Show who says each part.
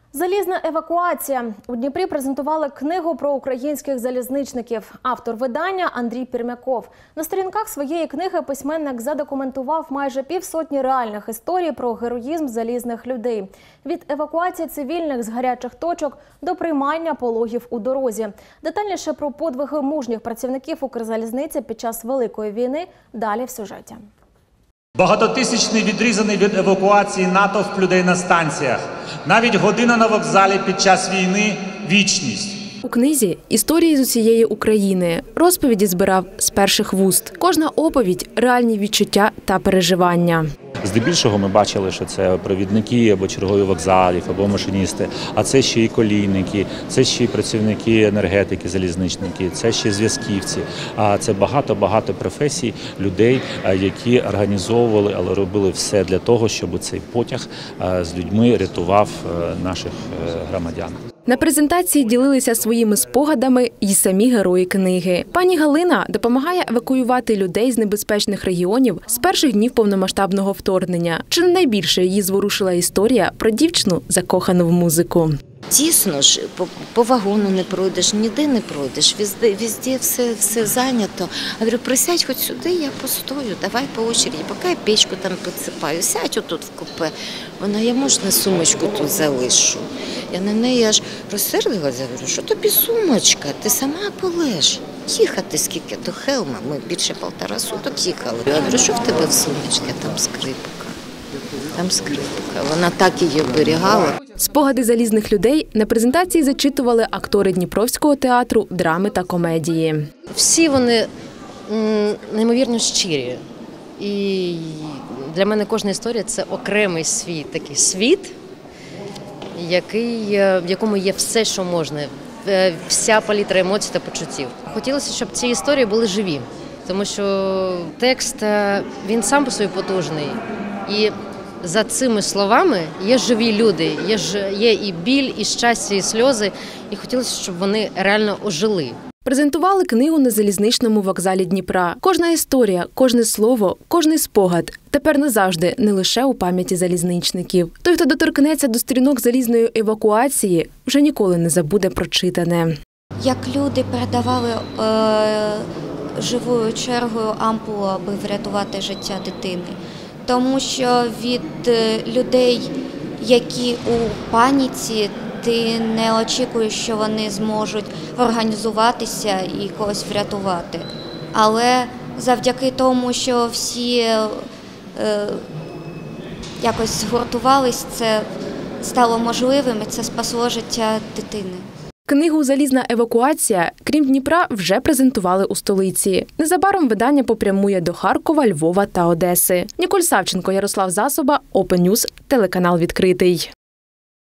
Speaker 1: Залізна евакуація. У Дніпрі презентували книгу про українських залізничників. Автор видання Андрій Пермяков. На сторінках своєї книги письменник задокументував майже півсотні реальних історій про героїзм залізних людей. Від евакуації цивільних з гарячих точок до приймання пологів у дорозі. Детальніше про подвиги мужніх працівників Укрзалізниці під час Великої війни далі в сюжеті.
Speaker 2: Багатотисячний відрізаний від евакуації натовп людей на станціях. Навіть година на вокзалі під час війни – вічність.
Speaker 3: У книзі історії з усієї України. Розповіді збирав з перших вуст. Кожна оповідь – реальні відчуття та переживання.
Speaker 4: Здебільшого ми бачили, що це провідники або чергові вокзалів, або машиністи, а це ще й колійники, це ще й працівники енергетики, залізничники, це ще й зв'язківці. А це багато професій людей, які організовували, але робили все для того, щоб цей потяг з людьми рятував наших громадян.
Speaker 3: На презентації ділилися своїми спогадами й самі герої книги. Пані Галина допомагає евакуювати людей з небезпечних регіонів з перших днів повномасштабного вторгнення. Чи не найбільше її зворушила історія про дівчину, закохану в музику?
Speaker 5: Тісно ж, по вагону не пройдеш, ніде не пройдеш, везде все зайнято. Я говорю, присядь хоч сюди, я постою, давай по очереді, поки я печку там підсипаю, сядь отут в купе. Вона, я можна сумочку тут залишу. Я на неї аж розсердилася, говорю, що тобі сумочка, ти сама полеж. Їхати скільки до Хелма, ми більше 1,5 суток їхали. Я говорю, що в тебе в сумочці? Там скрипка. Там скрипка. Вона так її оберігала.
Speaker 3: Спогади залізних людей на презентації зачитували актори Дніпровського театру драми та комедії.
Speaker 6: Всі вони неймовірно щирі. І для мене кожна історія – це окремий свій такий світ, в якому є все, що можна, вся палітра емоцій та почуттів. Хотілося, щоб ці історії були живі, тому що текст, він сам по собі потужний. І за цими словами є живі люди, є і біль, і щастя, і сльози. І хотілося, щоб вони реально ожили.
Speaker 3: Презентували книгу на залізничному вокзалі Дніпра. Кожна історія, кожне слово, кожний спогад тепер назавжди не лише у пам'яті залізничників. Той, хто доторкнеться до сторінок залізної евакуації, вже ніколи не забуде прочитане.
Speaker 7: Як люди передавали живою чергою ампулу, аби врятувати життя дитини. Тому що від людей, які у паніці, ти не очікуєш, що вони зможуть організуватися і когось врятувати. Але завдяки тому, що всі якось згуртувались, це стало можливим і це спасло життя дитини.
Speaker 3: Книгу «Залізна евакуація», крім Дніпра, вже презентували у столиці. Незабаром видання попрямує до Харкова, Львова та Одеси. Ніколь Савченко, Ярослав Засоба, Open News, телеканал «Відкритий».